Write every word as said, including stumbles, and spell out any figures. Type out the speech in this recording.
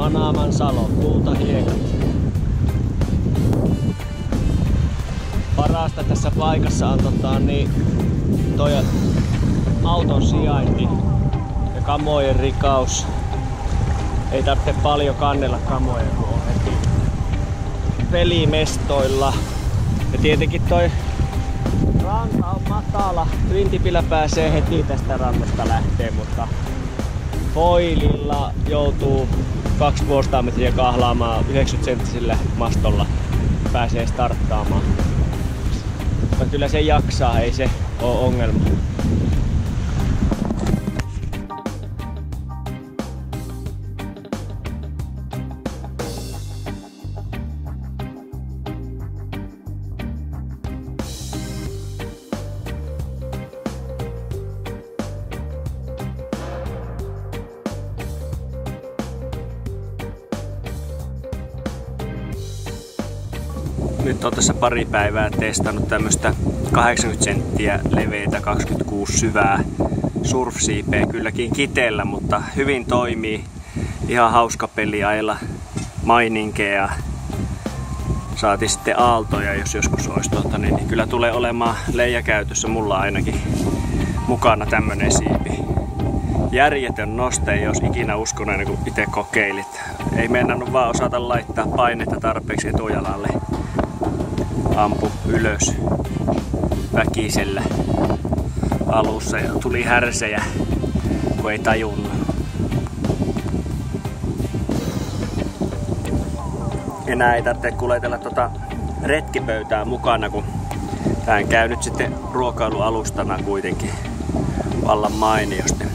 Manaman salo, kultahiekat. Parasta tässä paikassa on tota, niin, toi auton sijainti ja kamojen rikaus. Ei tarvitse paljon kannella kamoja, kun on heti pelimestoilla. Ja tietenkin toi ranta on matala. Twintipillä pääsee heti tästä rannasta lähtee, mutta foililla joutuu kaksisataa metriä kahlaamaan yhdeksänkymmentä senttisellä mastolla. Pääsee starttaamaan. Mutta kyllä se jaksaa, ei se ole ongelma. Nyt on tässä pari päivää testannut tämmöstä kahdeksankymmentä senttiä leveitä, kaksikymmentäkuusi syvää surfsiipeä, kylläkin kiteellä, mutta hyvin toimii. Ihan hauska peli ajella maininkeja. Saati sitten aaltoja, jos joskus olisi tuota, niin kyllä tulee olemaan leijakäytössä mulla ainakin mukana tämmönen siipi. Järjetön noste, jos ikinä uskonut, kun itse kokeilit. Ei meinannut vaan osata laittaa painetta tarpeeksi etujalalle. Ampu ylös väkisellä alussa ja tuli härsejä, kun ei tajunnut. Enää ei tarvitse kuljetella tota retkipöytää mukana, kun tää käy nyt sitten ruokailualustana kuitenkin vallan mainiosti.